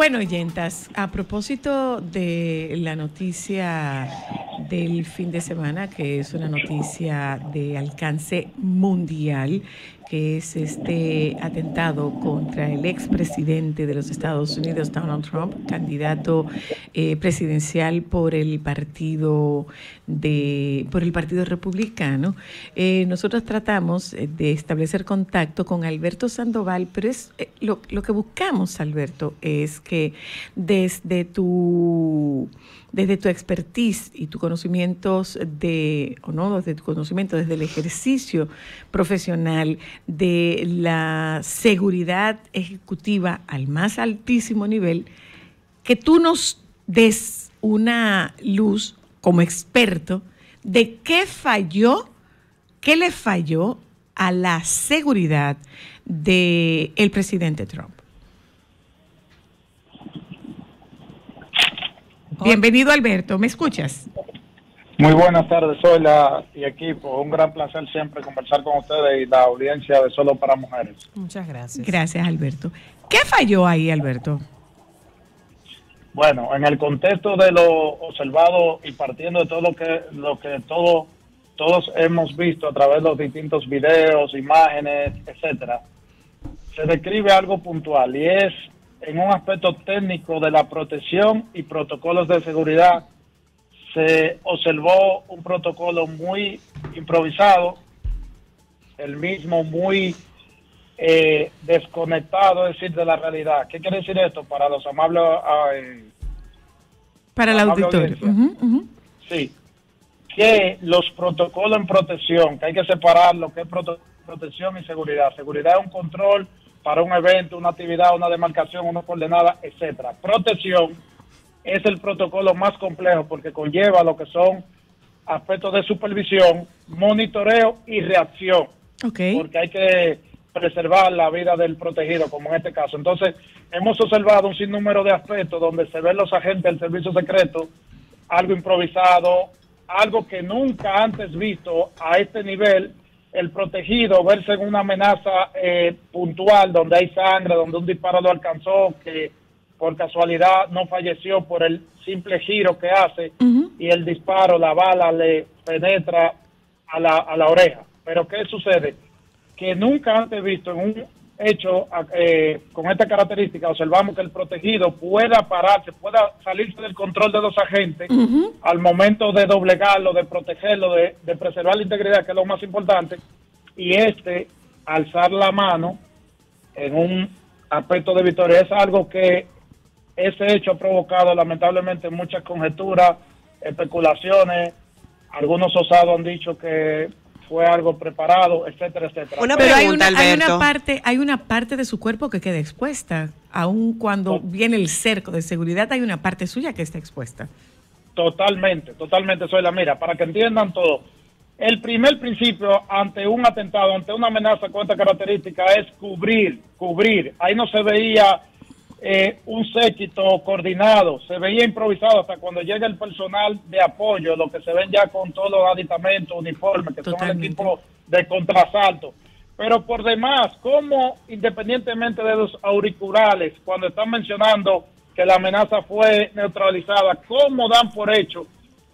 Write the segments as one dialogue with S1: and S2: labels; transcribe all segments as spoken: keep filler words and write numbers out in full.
S1: Bueno, oyentas, a propósito de la noticia del fin de semana, que es una noticia de alcance mundial, que es este atentado contra el expresidente de los Estados Unidos, Donald Trump, candidato eh, presidencial por el partido de por el Partido Republicano. Eh, nosotros tratamos de establecer contacto con Alberto Sandoval, pero es eh, lo, lo que buscamos, Alberto, es que desde tu desde tu expertise y tus conocimientos de, o no, desde tu conocimiento, desde el ejercicio profesional de la seguridad ejecutiva al más altísimo nivel, que tú nos des una luz como experto de qué falló, qué le falló a la seguridad del presidente Trump. Bienvenido, Alberto. ¿Me escuchas?
S2: Muy buenas tardes, Zoila y equipo. Un gran placer siempre conversar con ustedes y la audiencia de Solo para Mujeres.
S1: Muchas gracias. Gracias, Alberto. ¿Qué falló ahí, Alberto?
S2: Bueno, en el contexto de lo observado y partiendo de todo lo que lo que todo, todos hemos visto a través de los distintos videos, imágenes, etcétera, se describe algo puntual y es en un aspecto técnico de la protección y protocolos de seguridad. Se observó un protocolo muy improvisado, el mismo muy eh, desconectado, es decir, de la realidad. ¿Qué quiere decir esto para los amables? Eh,
S1: para el auditorio. Uh-huh, uh-huh.
S2: Sí, que los protocolos en protección, que hay que separar lo que es proto protección y seguridad. Seguridad es un control para un evento, una actividad, una demarcación, una coordenada, etcétera. Protección es el protocolo más complejo porque conlleva lo que son aspectos de supervisión, monitoreo y reacción.
S1: Okay.
S2: Porque hay que preservar la vida del protegido, como en este caso. Entonces, hemos observado un sinnúmero de aspectos donde se ven los agentes del servicio secreto, algo improvisado, algo que nunca antes visto a este nivel, el protegido verse en una amenaza eh, puntual, donde hay sangre, donde un disparo lo alcanzó, que por casualidad no falleció por el simple giro que hace, uh-huh. y el disparo, la bala le penetra a la, a la oreja. Pero ¿qué sucede? Que nunca antes visto en un hecho eh, con esta característica, observamos que el protegido pueda pararse, pueda salirse del control de los agentes, uh-huh. al momento de doblegarlo, de protegerlo, de, de preservar la integridad, que es lo más importante, y este alzar la mano en un aspecto de victoria. Es algo que ese hecho ha provocado lamentablemente muchas conjeturas, especulaciones. Algunos osados han dicho que fue algo preparado, etcétera, etcétera.
S1: Una Pero pregunta, hay, una, hay una parte, hay una parte de su cuerpo que queda expuesta, aun cuando viene el cerco de seguridad, hay una parte suya que está expuesta.
S2: Totalmente, totalmente, soy la mira, para que entiendan todo. El primer principio ante un atentado, ante una amenaza con esta característica es cubrir, cubrir. Ahí no se veía eh, un séquito coordinado, se veía improvisado hasta cuando llega el personal de apoyo, lo que se ven ya con todos los aditamentos, uniformes, que Totalmente. Son el equipo de contrasalto. Pero por demás, como independientemente de los auriculares, cuando están mencionando que la amenaza fue neutralizada, cómo dan por hecho,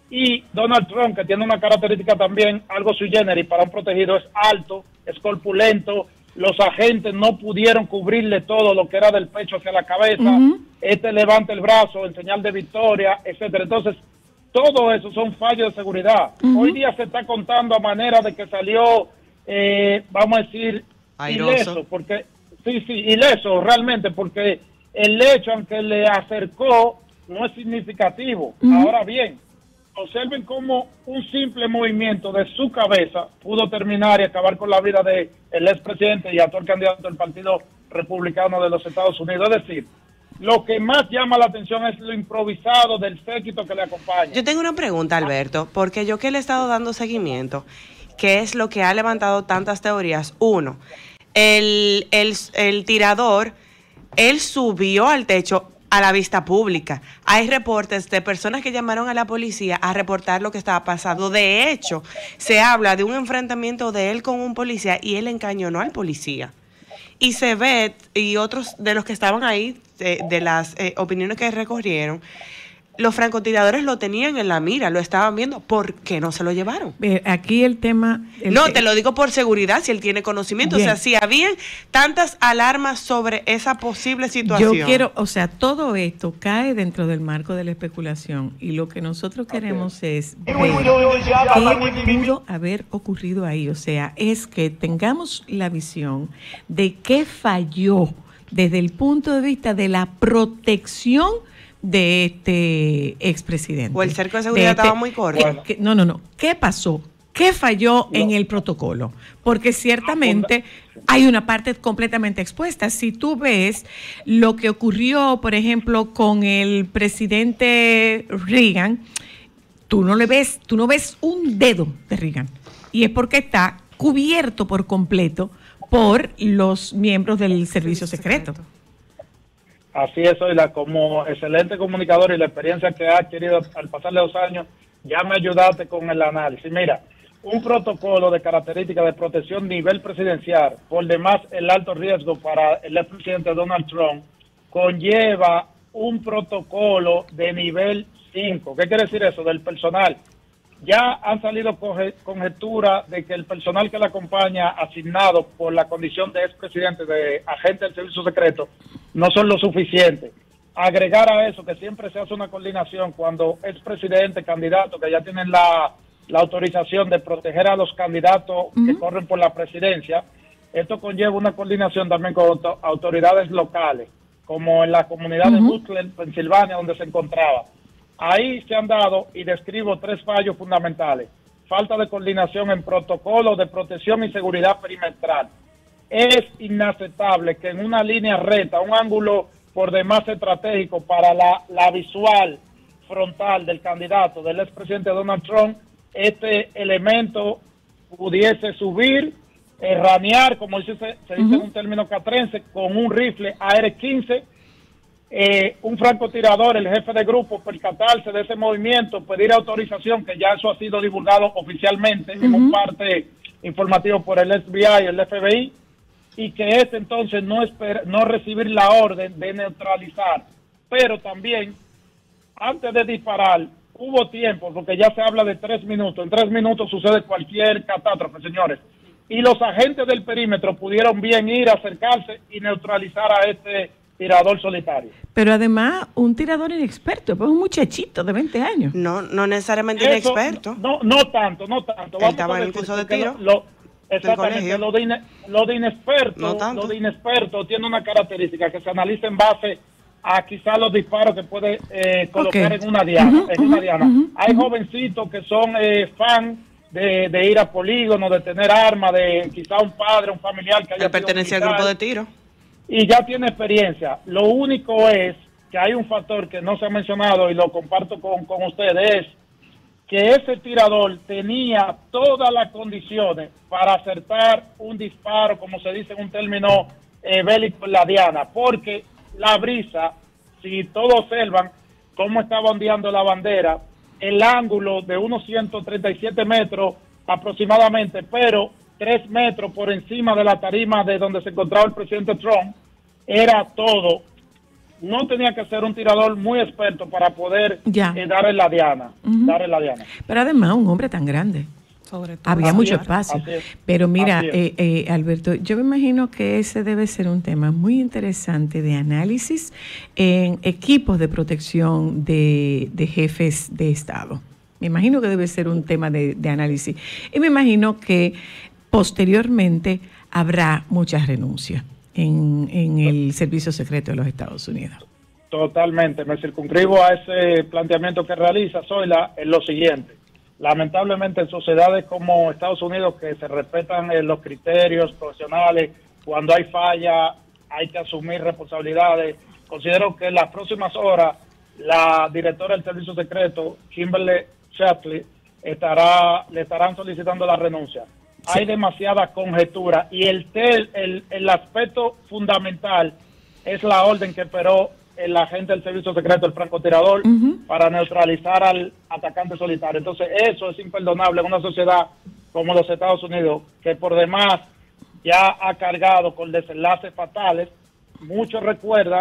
S2: y Donald Trump, que tiene una característica también algo sui generis para un protegido, es alto, es corpulento, los agentes no pudieron cubrirle todo lo que era del pecho hacia la cabeza, uh-huh. este levanta el brazo en señal de victoria, etcétera. Entonces, todo eso son fallos de seguridad. Uh-huh. Hoy día se está contando a manera de que salió, eh, vamos a decir, Airoso. ileso, porque, sí, sí, ileso realmente, porque el hecho, aunque le acercó, no es significativo. Uh-huh. Ahora bien, observen cómo un simple movimiento de su cabeza pudo terminar y acabar con la vida del expresidente y actual candidato del Partido Republicano de los Estados Unidos. Es decir, lo que más llama la atención es lo improvisado del séquito que le acompaña.
S3: Yo tengo una pregunta, Alberto, porque yo que le he estado dando seguimiento, ¿qué es lo que ha levantado tantas teorías? Uno, el, el, el tirador, él subió al techo a la vista pública. Hay reportes de personas que llamaron a la policía a reportar lo que estaba pasando. De hecho, se habla de un enfrentamiento de él con un policía y él encañonó al policía. Y se ve, y otros de los que estaban ahí eh, de las eh, opiniones que recorrieron, los francotiradores lo tenían en la mira, lo estaban viendo. ¿Por qué no se lo llevaron?
S1: Eh, aquí el tema... El
S3: no,
S1: te...
S3: te lo digo por seguridad, si él tiene conocimiento. Bien. O sea, si habían tantas alarmas sobre esa posible situación.
S1: Yo quiero, o sea, todo esto cae dentro del marco de la especulación y lo que nosotros queremos okay. es ver qué pudo haber ocurrido ahí. O sea, es que tengamos la visión de qué falló desde el punto de vista de la protección de este expresidente.
S3: O el cerco de seguridad de este, estaba muy corto.
S1: Bueno. Que, no, no, no. ¿Qué pasó? ¿Qué falló no. en el protocolo? Porque ciertamente hay una parte completamente expuesta. Si tú ves lo que ocurrió, por ejemplo, con el presidente Reagan, tú no le ves, tú no ves un dedo de Reagan. Y es porque está cubierto por completo por los miembros del servicio secreto.
S2: Así es, Zoila, como excelente comunicador y la experiencia que ha adquirido al pasarle dos años, ya me ayudaste con el análisis. Mira, un protocolo de características de protección nivel presidencial, por demás el alto riesgo para el expresidente Donald Trump, conlleva un protocolo de nivel cinco. ¿Qué quiere decir eso? Del personal. Ya han salido conjeturas de que el personal que le acompaña, asignado por la condición de expresidente, de agente del servicio secreto, no son lo suficiente. Agregar a eso que siempre se hace una coordinación cuando es presidente, candidato, que ya tienen la, la autorización de proteger a los candidatos uh-huh. que corren por la presidencia. Esto conlleva una coordinación también con auto, autoridades locales, como en la comunidad uh-huh. de Butler, Pensilvania, donde se encontraba. Ahí se han dado, y describo tres fallos fundamentales: falta de coordinación en protocolos de protección y seguridad perimetral. Es inaceptable que en una línea recta, un ángulo por demás estratégico para la, la visual frontal del candidato, del expresidente Donald Trump, este elemento pudiese subir, eh, ranear, como dice, se, se dice uh-huh. en un término catrense, con un rifle A R quince, eh, un francotirador, el jefe de grupo, percatarse de ese movimiento, pedir autorización, que ya eso ha sido divulgado oficialmente uh-huh. en un parte informativo por el F B I y el F B I, y que este entonces no, esper no recibir la orden de neutralizar. Pero también, antes de disparar, hubo tiempo, porque ya se habla de tres minutos. En tres minutos sucede cualquier catástrofe, señores. Y los agentes del perímetro pudieron bien ir, acercarse y neutralizar a este tirador solitario.
S1: Pero además, un tirador inexperto, pues un muchachito de veinte años.
S3: No, no necesariamente
S2: Eso,
S3: inexperto.
S2: No, no tanto, no tanto.
S3: Él estaba en el curso de tiro.
S2: Lo, lo, exactamente, lo de, ine, lo de inexperto,
S3: no
S2: lo de inexperto tiene una característica que se analiza en base a quizás los disparos que puede eh, colocar okay. en una diana. Uh-huh, en una diana. Uh-huh, Hay uh-huh. jovencitos que son eh, fan de, de ir a polígono, de tener armas, de quizá un padre, un familiar que haya
S3: que pertenece al grupo de tiro.
S2: Y ya tiene experiencia. Lo único es que hay un factor que no se ha mencionado y lo comparto con, con ustedes, es que ese tirador tenía todas las condiciones para acertar un disparo, como se dice en un término eh, bélico en la diana, porque la brisa, si todos observan cómo estaba ondeando la bandera, el ángulo de unos ciento treinta y siete metros aproximadamente, pero tres metros por encima de la tarima de donde se encontraba el presidente Trump, era todo. No tenía que ser un tirador muy experto para poder eh, darle la diana, uh-huh. darle la diana.
S1: Pero además, un hombre tan grande. Sobre todo. Había así mucho es, espacio. Pero mira, eh, eh, Alberto, yo me imagino que ese debe ser un tema muy interesante de análisis en equipos de protección de, de jefes de Estado. Me imagino que debe ser un tema de, de análisis. Y me imagino que posteriormente habrá muchas renuncias en, en el Servicio Secreto de los Estados Unidos.
S2: Totalmente. Me circunscribo a ese planteamiento que realiza Zoila en lo siguiente. Lamentablemente, en sociedades como Estados Unidos, que se respetan eh, los criterios profesionales, cuando hay falla hay que asumir responsabilidades. Considero que en las próximas horas la directora del Servicio Secreto, Kimberly Shackley, estará, le estarán solicitando la renuncia. Sí. Hay demasiada conjetura y el, tel, el, el aspecto fundamental es la orden que esperó el agente del Servicio Secreto, el francotirador, uh-huh. para neutralizar al atacante solitario. Entonces, eso es imperdonable en una sociedad como los Estados Unidos, que por demás ya ha cargado con desenlaces fatales. Muchos recuerdan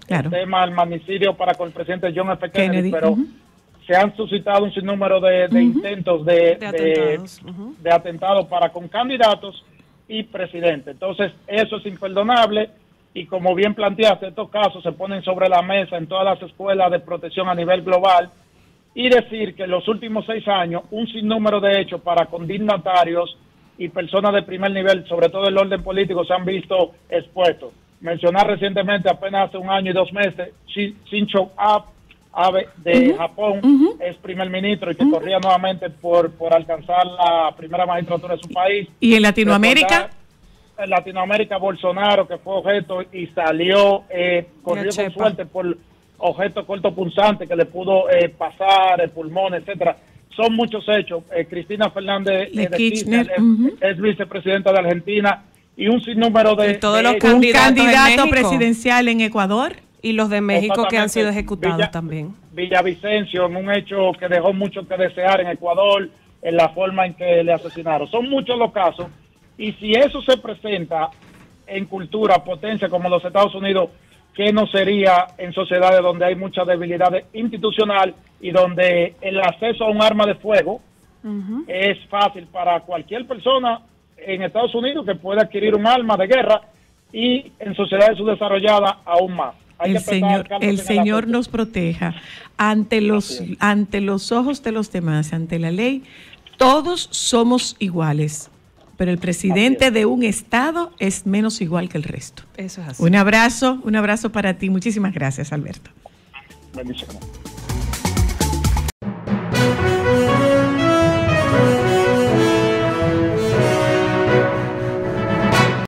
S1: claro.
S2: el tema del magnicidio para con el presidente John F. Kennedy,
S1: Kennedy,
S2: pero
S1: uh-huh.
S2: se han suscitado un sinnúmero de, de uh-huh. intentos de,
S4: de,
S2: de,
S4: atentados. Uh-huh.
S2: de atentados para con candidatos y presidente. Entonces, eso es imperdonable y como bien planteaste, estos casos se ponen sobre la mesa en todas las escuelas de protección a nivel global y decir que en los últimos seis años un sinnúmero de hechos para con dignatarios y personas de primer nivel, sobre todo el orden político, se han visto expuestos. Mencionar recientemente, apenas hace un año y dos meses, Shinzo Abe de uh-huh. Japón, uh-huh. es primer ministro y que uh-huh. corría nuevamente por, por alcanzar la primera magistratura de su país.
S1: ¿Y en Latinoamérica?
S2: Recordar, en Latinoamérica, Bolsonaro, que fue objeto y salió, eh, corrió con suerte por objeto cortopunzante que le pudo eh, pasar el pulmón, etcétera. Son muchos hechos. Eh, Cristina Fernández eh, de Kirchner es, uh-huh. es vicepresidenta de Argentina y un sinnúmero de...
S4: Y todos
S2: de
S4: los
S2: hechos.
S1: Un
S4: candidatos
S1: candidato
S4: en
S1: presidencial en Ecuador.
S4: Y los de México que han sido ejecutados
S2: Villa,
S4: también.
S2: Villavicencio, en un hecho que dejó mucho que desear en Ecuador, en la forma en que le asesinaron. Son muchos los casos. Y si eso se presenta en cultura, potencia como los Estados Unidos, ¿qué no sería en sociedades donde hay mucha debilidad institucional y donde el acceso a un arma de fuego uh-huh. es fácil para cualquier persona en Estados Unidos que pueda adquirir un arma de guerra y en sociedades subdesarrolladas aún más? Hay
S1: el
S2: que
S1: Señor,
S2: pensar,
S1: el Señor nos proteja ante los, ante los ojos de los demás, ante la ley. Todos somos iguales, pero el presidente de un estado es menos igual que el resto.
S4: Eso es así.
S1: Un abrazo, un abrazo para ti. Muchísimas gracias, Alberto.
S2: Bendiciones.